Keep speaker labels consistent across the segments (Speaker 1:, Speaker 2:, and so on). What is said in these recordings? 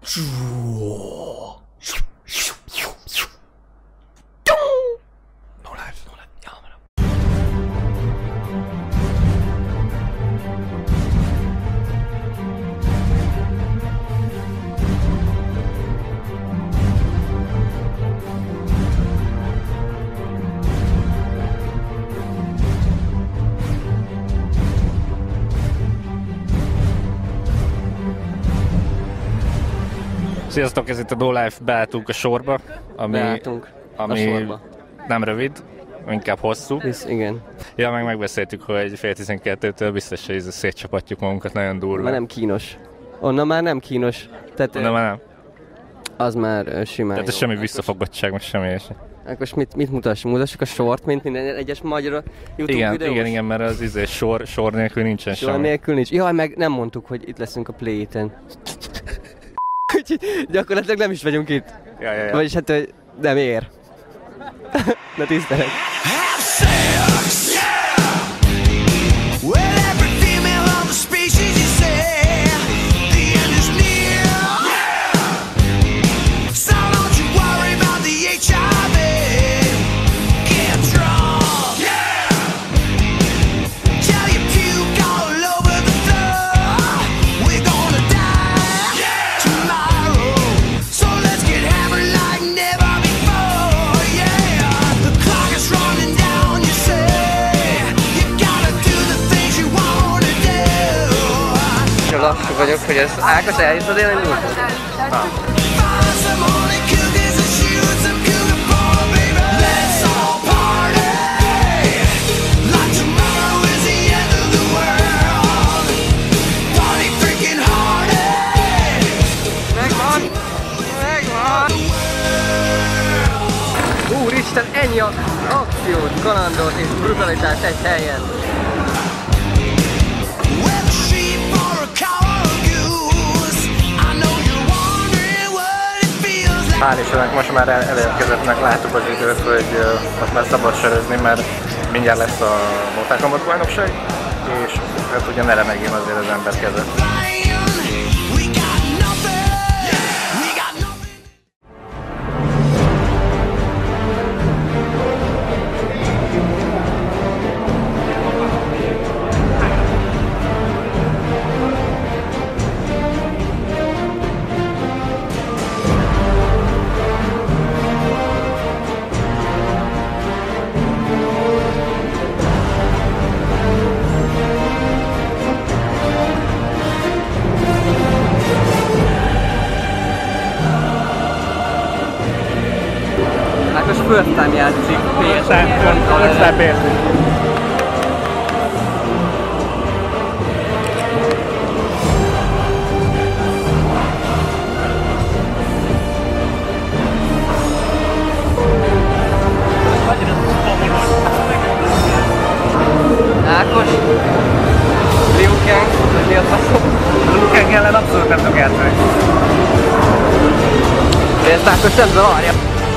Speaker 1: Sziasztok, ez itt a No Life, beálltunk a sorba, ami nem rövid, inkább hosszú.
Speaker 2: Igen.
Speaker 1: Ja, megbeszéltük, hogy fél 12-től biztos, hogy szétcsapatjuk magunkat nagyon durva.
Speaker 2: Már nem kínos. Onnan már nem kínos.
Speaker 1: Onnan már nem.
Speaker 2: Az már simán.
Speaker 1: Tehát ez semmi visszafogottság, meg semmi ilyesmi.
Speaker 2: Akkor mit mutassuk? Mutassuk a sort, mint minden egyes magyar YouTube videós?
Speaker 1: Igen, mert az sor nélkül nincsen semmi.
Speaker 2: Sor nélkül nincs. Jaj, meg nem mondtuk, hogy itt leszünk a Play-ten. Úgyhogy gyakorlatilag nem is vagyunk itt.
Speaker 1: Ja.
Speaker 2: Vagyis hát, hogy nem ér. Na tisztelek. Lassú vagyok, hogy ez Ákos eljutott én indultam. Megvan! Úristen, ennyi akciót, kalandot és brutalitást egy helyen!
Speaker 1: Hál' Istennek most már elérkezett, meg láttuk az időt, hogy most már szabad sörözni, mert mindjárt lesz a Mortal Kombat bajnokság, és hát ugye ne remegjen azért az ember keze.
Speaker 2: Ákos first time játszik
Speaker 1: PS.
Speaker 2: Ákos, Liu Kang, mi a faszom?
Speaker 1: Liu Kang ellen abszolút nem tudok játszani.
Speaker 2: De ezt Ákos nem zavarja.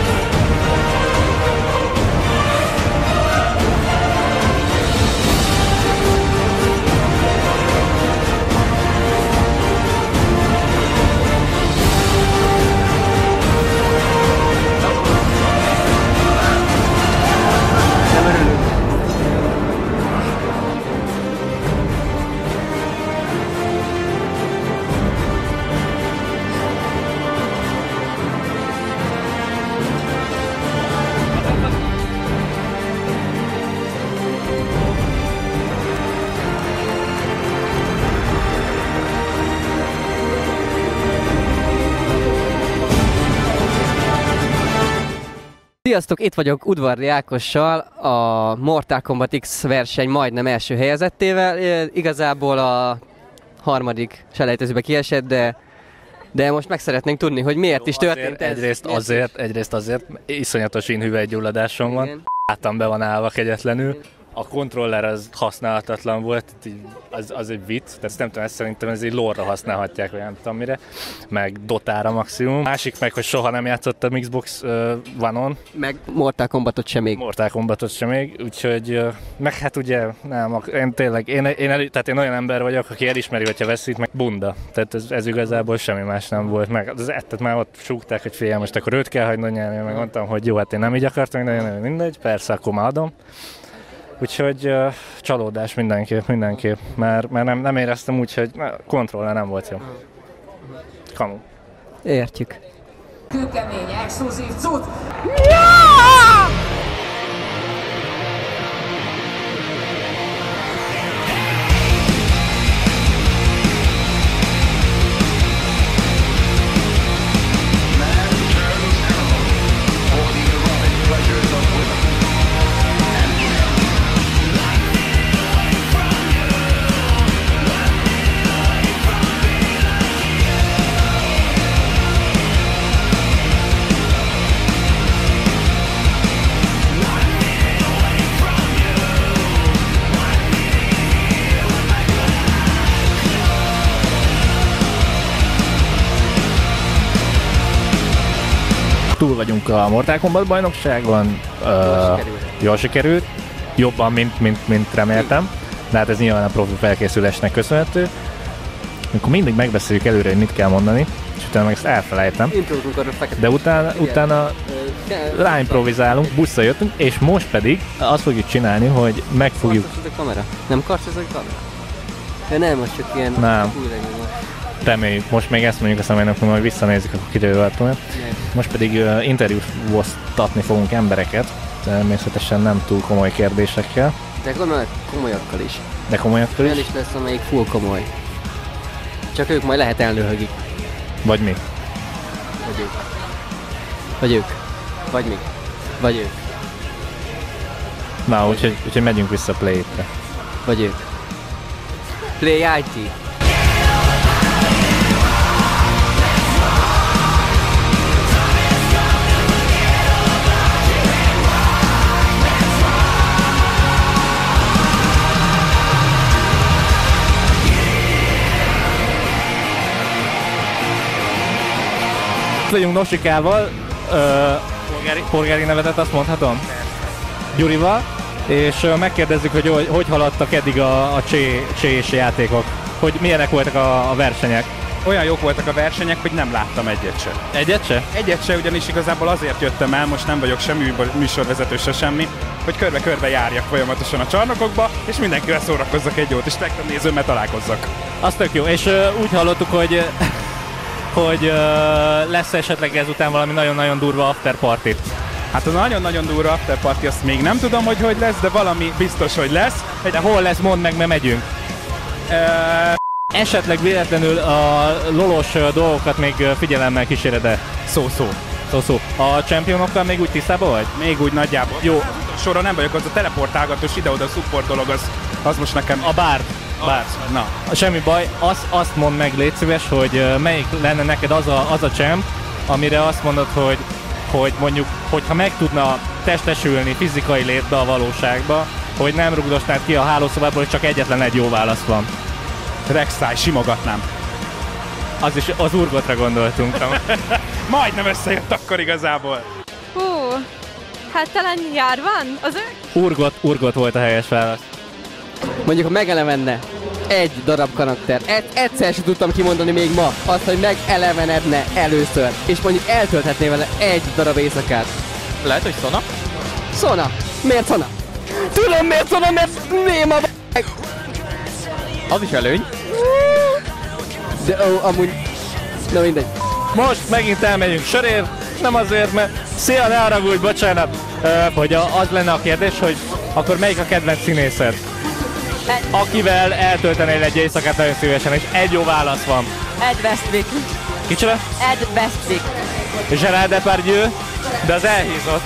Speaker 2: Sziasztok, itt vagyok Udvardi Ákossal, a Mortal Kombat X verseny majdnem első helyezettével. Igazából a harmadik selejtezőbe kiesett, de most meg szeretnénk tudni, hogy miért is történt ez.
Speaker 1: Egyrészt azért, iszonyatos inhüvelygyulladásom van. Hátam be van állva kegyetlenül.
Speaker 3: a kontroller az használhatatlan volt, az egy vicc, tehát nem tudom, ezt szerintem ez egy lore-ra használhatják, vagy nem tudom mire, meg Dotára maximum. Másik meg, hogy soha nem játszottam Xbox One-on.
Speaker 2: Meg Mortal Kombatot sem még.
Speaker 3: Mortal Kombatot sem még, úgyhogy meg hát ugye nem, én tényleg, tehát én olyan ember vagyok, aki elismeri, hogyha veszít, meg bunda. Tehát ez igazából semmi más nem volt meg. Tehát már ott súgták, hogy figyelj, most akkor őt kell hagynod nyerni, meg mondtam, hogy jó, hát én nem így akartam, de mindegy, persze, akkor már adom. Úgyhogy csalódás mindenképp, mert nem éreztem úgy, hogy kontroller nem volt jó. Kamu.
Speaker 2: Értjük.
Speaker 4: Kőkemény, exkluzív cucc!
Speaker 3: Túl vagyunk a Mortal Kombat bajnokságon, jól sikerült, jobban, mint reméltem, de hát ez nyilván a profi felkészülésnek köszönhető. Amikor mindig megbeszéljük előre, hogy mit kell mondani, és utána meg ezt elfelejtem, de utána ráimprovizálunk, busszal jöttünk, és most pedig azt fogjuk csinálni, hogy meg fogjuk...
Speaker 2: Karcos ez a kamera? Nem karcos ez a kamera? De nem, most csak ilyen...
Speaker 3: Nem. Reméljük, most még ezt mondjuk, aztán majd visszanézzük, akkor kiderül. Most pedig interjúztatni fogunk embereket, természetesen nem túl komoly kérdésekkel.
Speaker 2: De komolyakkal is.
Speaker 3: De komolyakkal is?
Speaker 2: Olyan is lesz, amelyik full komoly. Csak ők majd lehet elnőhögik.
Speaker 3: Vagy mi?
Speaker 2: Vagy ők. Vagy ők. Vagy mi. Vagy ők.
Speaker 3: Na, úgyhogy megyünk vissza Play-re.
Speaker 2: Vagy ők. Play IT.
Speaker 3: Vagyunk Nosikával, polgári nevetet azt mondhatom? Gyurival, és megkérdezzük, hogy haladtak eddig a csés játékok, hogy milyenek voltak a versenyek.
Speaker 5: Olyan jók voltak a versenyek, hogy nem láttam egyet se.
Speaker 3: Egyet se?
Speaker 5: Egyet se, ugyanis igazából azért jöttem el, most nem vagyok sem műsorvezető se semmi, hogy körbe-körbe járjak folyamatosan a csarnokokba, és mindenkivel szórakozzak egy jót, és legtöbb nézőmmel találkozzak.
Speaker 3: Az tök jó, és úgy hallottuk, hogy lesz esetleg ezután valami nagyon-nagyon durva afterparty.
Speaker 5: Hát az nagyon-nagyon durva afterparty, azt még nem tudom, hogy lesz, de valami biztos, hogy lesz.
Speaker 3: De hol lesz, mondd meg, mert megyünk. Esetleg véletlenül a lolos dolgokat még figyelemmel kíséred-e?
Speaker 5: Szó-szó.
Speaker 3: A championokkal még úgy tisztában vagy?
Speaker 5: Még úgy nagyjából.
Speaker 3: Jó.
Speaker 5: Sorra nem vagyok, az a teleportálgatós ide-oda support dolog, az most nekem...
Speaker 3: A bárd.
Speaker 5: Na.
Speaker 3: Semmi baj, azt mondd meg, légy szíves, hogy melyik lenne neked az a champ, amire azt mondod, hogy mondjuk, hogyha meg tudna testesülni fizikai létbe a valóságba, hogy nem rugdosnád ki a hálószobából, hogy csak egyetlen egy jó válasz van.
Speaker 5: Rek'Sai, simogatnám.
Speaker 3: Az Urgotra gondoltunk.
Speaker 5: Majdnem összejött akkor igazából.
Speaker 6: Hú, hát talán Jarvan, az ő?
Speaker 3: Urgot volt a helyes válasz.
Speaker 2: Mondjuk, ha megelevenne egy darab karakter, egyszer sem tudtam kimondani még ma, azt, hogy megelevenedne először, és mondjuk eltölthetné vele egy darab éjszakát.
Speaker 3: Lehet, hogy Sona?
Speaker 2: Sona! Miért Sona? Tudom miért Sona, mert néma
Speaker 3: Az is előny.
Speaker 2: De amúgy... Na mindegy.
Speaker 3: Most megint elmegyünk sörér, nem azért, mert... Szia, ne haragudj, bocsánat! Hogy az lenne a kérdés, hogy akkor melyik a kedvenc színészed? Akivel eltöltenél egy éjszakát nagyon szívesen, és egy jó válasz van.
Speaker 6: Ed Westwick.
Speaker 3: Kicsoda?
Speaker 6: Ed Westwick.
Speaker 3: Gerard Depardieu, de az elhízott.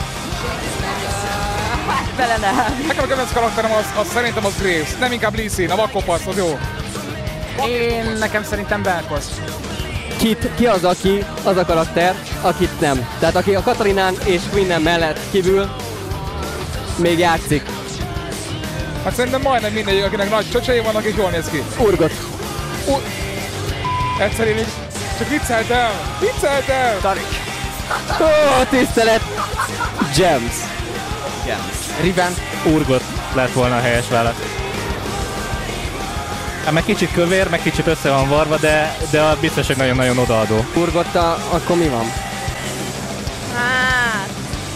Speaker 6: Hát bele nem.
Speaker 7: Nekem a kedvenc karakterem az szerintem az Graves, nem inkább Lee Sin, a vakkopasz, az jó. Nekem szerintem Belkos.
Speaker 2: Ki az, aki az a karakter, akit nem. Tehát aki a Katarinán és Quinnen mellett kívül még játszik.
Speaker 7: Hát szerintem majdnem mindegyik, akinek nagy csöcsei vannak, és jól néz ki.
Speaker 2: Urgot.
Speaker 7: Egyszerűen így, csak vicceltem! Vicceltem!
Speaker 2: Tarik. Ó, tisztelet! Gems.
Speaker 3: Riven. Urgot lett volna a helyes válasz. Hát meg kicsit kövér, meg kicsit össze van varva, de biztos, hogy nagyon-nagyon odaadó.
Speaker 2: Urgotta, akkor mi van?
Speaker 6: Hát...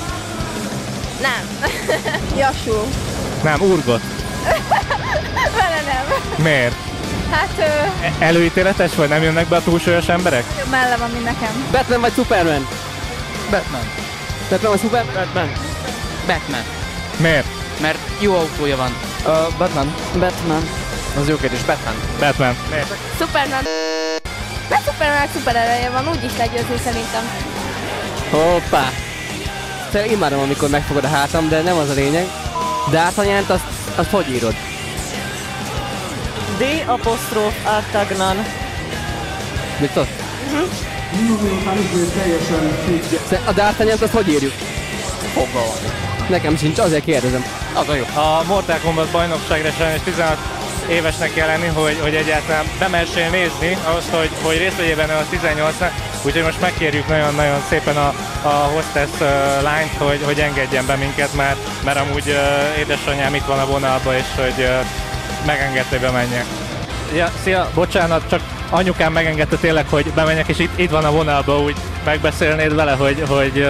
Speaker 6: Nem. Jasú.
Speaker 3: Nem, Urgot.
Speaker 6: Vele nem.
Speaker 3: Miért?
Speaker 6: Hát
Speaker 3: Előítéletes vagy? Nem jönnek be a túlsúlyos emberek?
Speaker 6: jobb melle van, mint nekem.
Speaker 2: Batman vagy Superman?
Speaker 7: Batman.
Speaker 2: Batman vagy Superman?
Speaker 8: Batman.
Speaker 3: Miért?
Speaker 8: Mert jó autója van.
Speaker 7: Batman.
Speaker 2: Batman.
Speaker 7: Az jó kérdés, Batman.
Speaker 3: Batman. Miért?
Speaker 6: Superman. Mert Supermannek szuper ereje van, úgyis legyőzni szerintem.
Speaker 2: Hoppá. Szerintem imádom, amikor megfogod a hátam, de nem az a lényeg. D'Artagnant azt hogy írod?
Speaker 9: D''Artagnan.
Speaker 2: Mit tudod? A D'Artagnant azt hogy írjuk?
Speaker 8: Fogalmam.
Speaker 2: Nekem sincs, azért kérdezem.
Speaker 8: Az a jó.
Speaker 3: A Mortal Kombat bajnokságra sajnos 16 évesnek kell lenni, hogy egyáltalán bemessél nézni, ahhoz, hogy részt vegyél benne a 18-nál. Úgyhogy most megkérjük nagyon-nagyon szépen a hostess lányt, hogy engedjen be minket, mert amúgy édesanyám itt van a vonalban, és hogy megengedte, hogy bemenjek. Ja, szia, bocsánat, csak anyukám megengedte tényleg, hogy bemenjek, és itt van a vonalban, úgy megbeszélnéd vele, hogy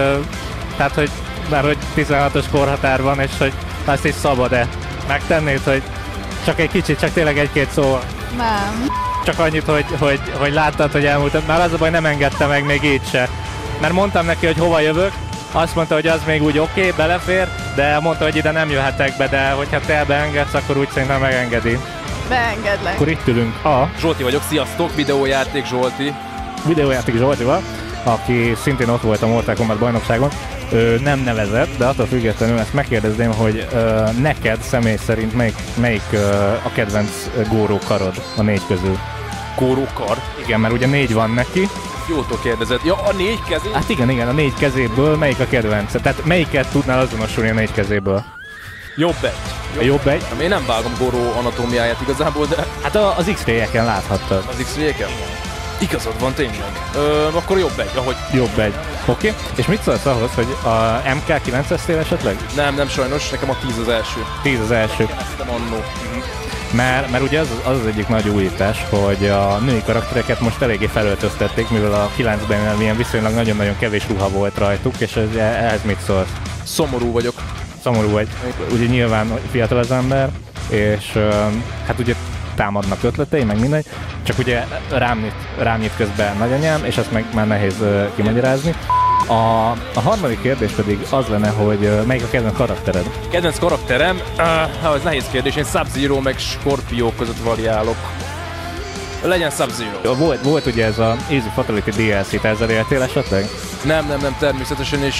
Speaker 3: 16-os korhatár van, és hogy azt is szabad-e. Megtennéd, hogy csak egy kicsit, csak tényleg egy-két szó.
Speaker 6: Nem.
Speaker 3: Csak annyit, hogy láttad, hogy elmúltad. Már az a baj, nem engedte meg még így se. Mert mondtam neki, hogy hova jövök, azt mondta, hogy az még úgy oké, belefér, de mondta, hogy ide nem jöhetek be, de hogyha te beengedsz, akkor úgy szerintem megengedi.
Speaker 6: Beengedlek.
Speaker 3: Akkor itt ülünk a
Speaker 10: Zsolti vagyok, sziasztok, videójáték Zsolti.
Speaker 3: videójáték Zsoltival, aki szintén ott volt a Mortal Kombat bajnokságon. Nem nevezett, de attól függetlenül ezt megkérdezném, hogy neked személy szerint melyik a kedvenc góró karod a 4 közül?
Speaker 10: Góró kar?
Speaker 3: Igen, mert ugye 4 van neki.
Speaker 10: Jótól kérdezed. Ja, a 4 kezé?
Speaker 3: Hát igen, a 4 kezéből melyik a kedvenc? Tehát melyiket tudnál azonosulni a 4 kezéből?
Speaker 10: Jobb egy.
Speaker 3: A jobb egy?
Speaker 10: Én nem vágom góró anatómiáját igazából, de...
Speaker 3: Hát az X-rayeken láthattad.
Speaker 10: Az X-rayeken? Igazad van tényleg. Akkor jobb egy, ahogy...
Speaker 3: Jobb egy. Oké. És mit szólsz ahhoz, hogy a MK 9-eztél esetleg?
Speaker 10: Nem sajnos, nekem a 10 az első.
Speaker 3: 10 az első.
Speaker 10: Kezdtem annó.
Speaker 3: Mert ugye az egyik nagy újítás, hogy a női karaktereket most eléggé felöltöztették, mivel a 9-ben ilyen viszonylag nagyon-nagyon kevés ruha volt rajtuk, és ehhez mit szólsz?
Speaker 10: Szomorú vagyok.
Speaker 3: Szomorú vagy. Ugye nyilván fiatal az ember, és hát ugye támadnak ötletei, meg mindegy, csak ugye rám nyit közben nagyanyám, és ezt meg már nehéz kimagyarázni. A harmadik kérdés pedig az lenne, hogy melyik a kedvenc karaktered?
Speaker 10: Kedvenc karakterem? Ez nehéz kérdés, én Sub-Zero meg Scorpio között variálok. Legyen Sub-Zero.
Speaker 3: Volt ugye ez a Easy Fatality DLC, te ezzel éltél esetleg?
Speaker 10: Nem, természetesen, és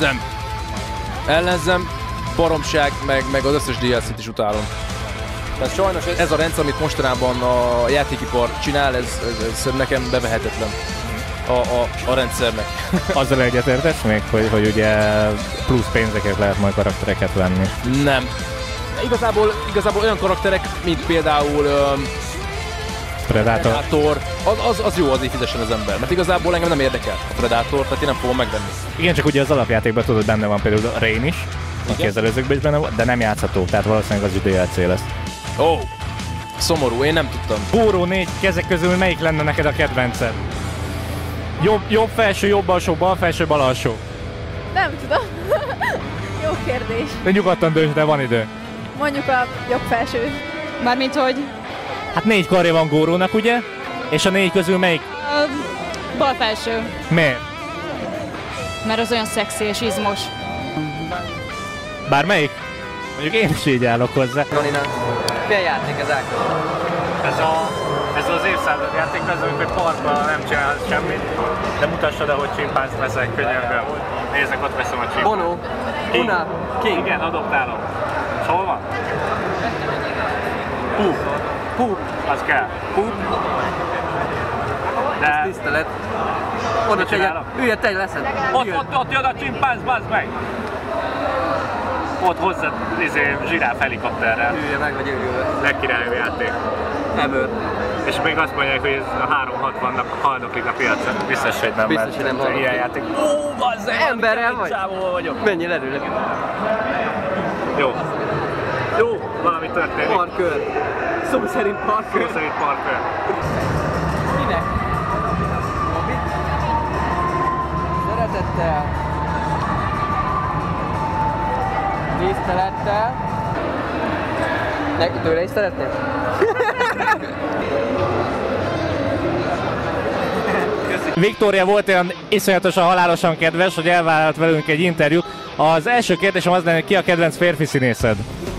Speaker 10: ellenzem, baromság, meg az összes DLC-t is utálom. Tehát sajnos ez a rendszer, amit mostanában a játékipar csinál, ez nekem bevehetetlen a rendszernek.
Speaker 3: Azzal egyetértesz még, hogy ugye plusz pénzeket lehet majd karaktereket venni?
Speaker 10: Nem. Igazából olyan karakterek, mint például Predator. Az jó, azért fizessen az ember, mert igazából engem nem érdekel a Predator, tehát én nem fogom megvenni.
Speaker 3: Igen, csak ugye az alapjátékban tudod, benne van például a Rain is, aki az előzőkben is benne volt, de nem játszható, tehát valószínűleg az is DLC lesz.
Speaker 10: Ó, szomorú, én nem tudtam.
Speaker 3: Góró 4 kezek közül melyik lenne neked a kedvenced? Jobb felső, jobb alsó, bal felső, bal alsó.
Speaker 6: Nem tudom. Jó kérdés.
Speaker 3: De nyugodtan dönts, de van idő.
Speaker 6: Mondjuk a jobb felső.
Speaker 9: Mármint, hogy...
Speaker 3: Hát 4 karja van Górónak, ugye? És a 4 közül melyik?
Speaker 9: Bal felső.
Speaker 3: Miért?
Speaker 9: Mert az olyan szexi és izmos.
Speaker 3: Bármelyik? Mondjuk én is így állok hozzá.
Speaker 2: Milyen játék ez Ákos?
Speaker 3: Ez az évszázad játék, az, hogy parkban nem csinál semmit, de mutassad, ahogy csimpánzt veszek könnyebben. Nézzek, ott veszem a csimpánzt.
Speaker 2: Bono, Una, King.
Speaker 3: Igen, adoptálom. És hol van? Poop. Az kell. Poop. De...
Speaker 2: Ez tisztelet. Oda tegye, ülj, te leszed.
Speaker 3: Ott jön a csimpánz, bazd meg! ott hozzá zsiráf helikopterrel.
Speaker 2: Hülye meg vagy őrülve.
Speaker 3: Legkirályabb játék.
Speaker 2: Ebből.
Speaker 3: És még azt mondják, hogy ez a 360-nak haldoklik a piacon. Biztos, hogy nem.
Speaker 2: Biztos, hogy nem haldoklik.
Speaker 3: Ilyen játék. Ó, bazzeg!
Speaker 2: Emberrel vagy?
Speaker 3: Vagyok.
Speaker 2: Menjél előre.
Speaker 3: Jó. Jó, valami történik.
Speaker 2: Parkör. Szó szerint parkör.
Speaker 3: Szó szerint parkör.
Speaker 2: Minek? Szeretettel. Tisztelettel. Tőle is szeretnél?
Speaker 3: Viktória volt olyan iszonyatosan halálosan kedves, hogy elvállalt velünk egy interjút. Az első kérdésem az lenne, hogy ki a kedvenc férfi színészed?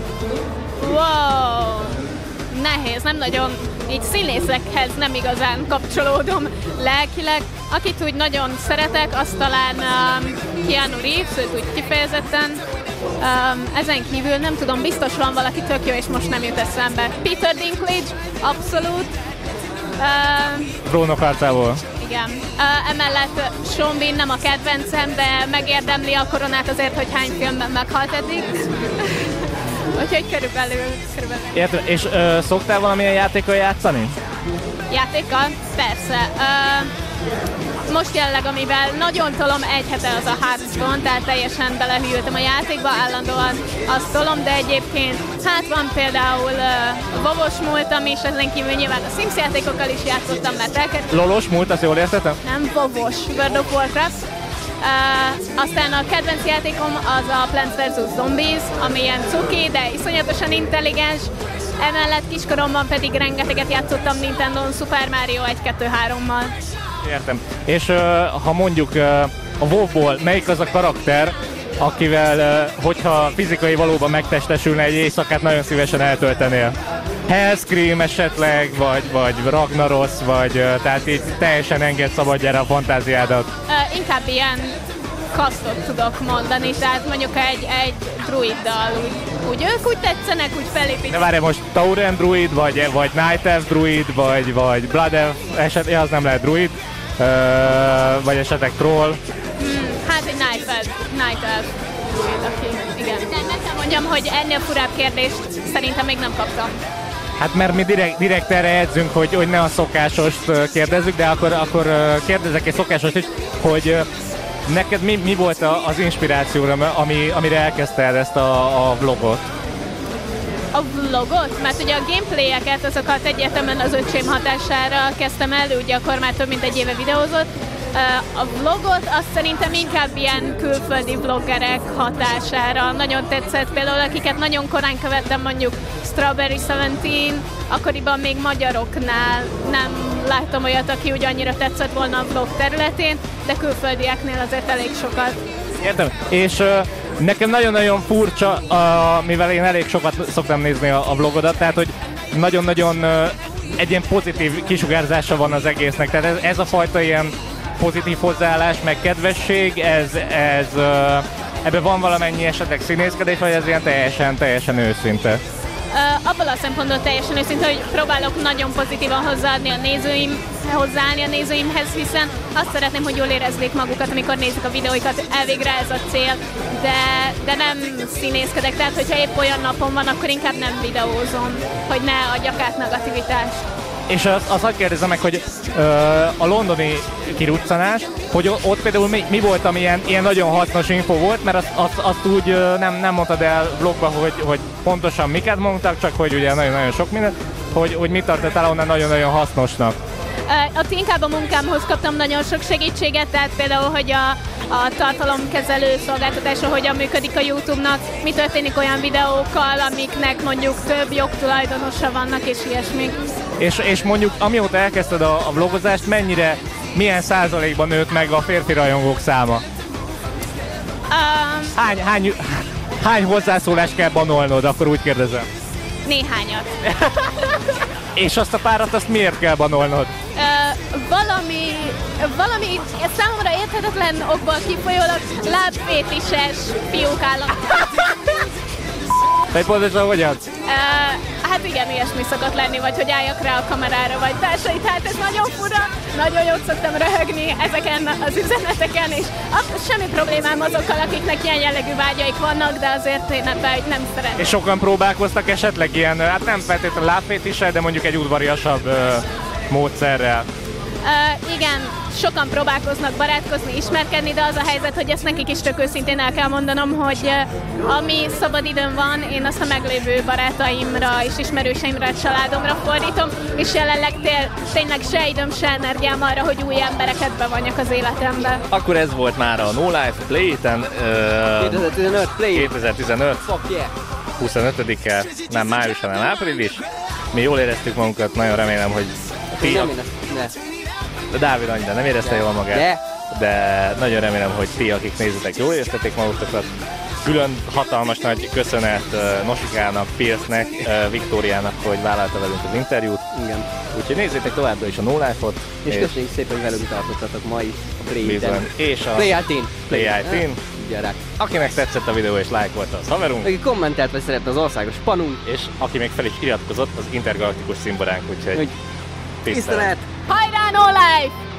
Speaker 6: Wow! Nehéz, nem nagyon, így színészekhez nem igazán kapcsolódom lelkileg. Akit úgy nagyon szeretek, az talán Keanu Reeves, őt úgy kifejezetten. Ezen kívül nem tudom, biztos van valaki tök jó, és most nem jut eszembe. Peter Dinklage, abszolút.
Speaker 3: Trónok harcából.
Speaker 6: Igen. Emellett Sean Bean nem a kedvencem, de megérdemli a koronát azért, hogy hány filmben meghalt eddig. Úgyhogy körülbelül.
Speaker 3: Értem, és szoktál valamilyen játékkal játszani?
Speaker 6: Játékkal? Persze. Most jelenleg, amivel nagyon tolom, egy hete az a Hearthstone, tehát teljesen belehűltem a játékba, állandóan azt tolom, de egyébként hát van például Vovos múltam is, ezen kívül nyilván a Sims játékokkal is játszottam, mert elkezdtem.
Speaker 3: Lolos múlt, azt jól értettem?
Speaker 6: Nem, Vovos, World of Warcraft. Aztán a kedvenc játékom az a Plants vs. Zombies, ami ilyen cuki, de iszonyatosan intelligens. Emellett kiskoromban pedig rengeteget játszottam Nintendon Super Mario 1-2-3-mal.
Speaker 3: Értem. És ha mondjuk a WoW-ból melyik az a karakter, akivel, hogyha fizikai valóban megtestesülne egy éjszakát, nagyon szívesen eltöltenél? Hellscream esetleg, vagy Ragnaros, vagy tehát így teljesen enged szabadjára a fantáziádat?
Speaker 6: Inkább ilyen kasztot tudok mondani, tehát mondjuk egy druiddal, úgy ők úgy tetszenek, úgy felépítik.
Speaker 3: De várj, most Tauren druid, vagy Night Elf druid, vagy Blood Elf, az nem lehet druid, vagy esetleg troll.
Speaker 6: Hát egy Night Elf druid, aki, igen. De meg kell mondjam, hogy ennél furább kérdést szerintem még nem kaptam.
Speaker 3: Hát mert mi direkt erre edzünk, hogy ne a szokásost kérdezzük, de akkor kérdezek egy szokásost is, hogy neked mi volt az inspirációra, amire elkezdted ezt a vlogot?
Speaker 6: A vlogot? Mert ugye a gameplayeket, azokat egyértelműen az öcsém hatására kezdtem el, ugye akkor már több mint egy éve videózott. A vlogot azt szerintem inkább ilyen külföldi vloggerek hatására nagyon tetszett, például akiket nagyon korán követtem, mondjuk Strawberry 17, akkoriban még magyaroknál nem láttam olyat, aki úgy annyira tetszett volna a vlog területén, de külföldieknél azért elég sokat.
Speaker 3: Értem, és nekem nagyon-nagyon furcsa, mivel én elég sokat szoktam nézni a vlogodat, tehát hogy nagyon-nagyon egy ilyen pozitív kisugárzása van az egésznek, tehát ez a fajta ilyen pozitív hozzáállás, meg kedvesség, ebben van valamennyi esetleg színészkedés, vagy ez ilyen teljesen őszinte?
Speaker 6: Abban a szempontból teljesen őszinte, hogy próbálok nagyon pozitívan hozzáállni a nézőimhez, hiszen azt szeretném, hogy jól érezzék magukat, amikor nézik a videóikat, elvégre ez a cél, de nem színészkedek, tehát hogyha épp olyan napon van, akkor inkább nem videózom, hogy ne adjak át negativitást.
Speaker 3: És azt hadd kérdezem meg, hogy a londoni kiruccanás, hogy ott például mi volt, ami ilyen nagyon hasznos info volt, mert azt úgy nem mondtad el vlogba, hogy pontosan miket mondtak, csak hogy ugye nagyon-nagyon sok mindent, hogy mit tartottál onnan nagyon-nagyon hasznosnak.
Speaker 6: Ott inkább a munkámhoz kaptam nagyon sok segítséget, tehát például, hogy a tartalomkezelő szolgáltatása hogyan működik a YouTube-nak, mi történik olyan videókkal, amiknek mondjuk több jogtulajdonosa vannak, és ilyesmi.
Speaker 3: És mondjuk amióta elkezdted a vlogozást, milyen százalékban nőtt meg a férfi rajongók száma? Hány hozzászólást kell banolnod, akkor úgy kérdezem?
Speaker 6: Néhányat.
Speaker 3: És azt a párat, azt miért kell banolnod?
Speaker 6: Valami számomra érthetetlen okból kifolyólag lábfétises fiúk állnak.
Speaker 3: Te pontosan hogyan?
Speaker 6: Hát igen, ilyesmi szokott lenni, vagy hogy álljak rá a kamerára, vagy társai, tehát ez nagyon fura, nagyon jót szoktam röhögni ezeken az üzeneteken, és semmi problémám azokkal, akiknek ilyen jellegű vágyaik vannak, de azért én nem szeretem.
Speaker 3: És sokan próbálkoztak esetleg ilyen, hát nem feltétlenül lábfétissel, de mondjuk egy udvariasabb módszerrel?
Speaker 6: Igen, sokan próbálkoznak barátkozni, ismerkedni, de az a helyzet, hogy ezt nekik is tök őszintén el kell mondanom, hogy ami szabad időm van, én azt a meglévő barátaimra és ismerőseimre, családomra fordítom, és jelenleg tényleg se időm, se energiám arra, hogy új embereket bevonjak az életembe.
Speaker 3: Akkor ez volt már a No Life Play-ten.
Speaker 2: 2015 Play.
Speaker 3: 2015.
Speaker 2: Fuck yeah.
Speaker 3: 25-e, nem május, hanem április. Mi jól éreztük magunkat, nagyon remélem, hogy ti... De Dávid annyira nem érezte jól magát, de nagyon remélem, hogy ti, akik nézitek, jól éreztetek magukat. Külön hatalmas nagy köszönet Nosikának, Pierce-nek, Viktóriának, hogy vállalta velünk az interjút.
Speaker 2: Igen.
Speaker 3: Úgyhogy nézzétek továbbra is a No Life-ot.
Speaker 2: És köszönjük szépen, hogy velünk tartottatok ma is a Play-ten.
Speaker 3: És a
Speaker 2: Play-10.
Speaker 3: Akinek tetszett a videó és lájkolta, az haverunk.
Speaker 2: Aki kommentelt, vagy szerette az országos panunk.
Speaker 3: És aki még fel is iratkozott, az intergalaktikus szimboránk, úgyhogy
Speaker 2: tisztelet!
Speaker 6: Hajrá, No Life!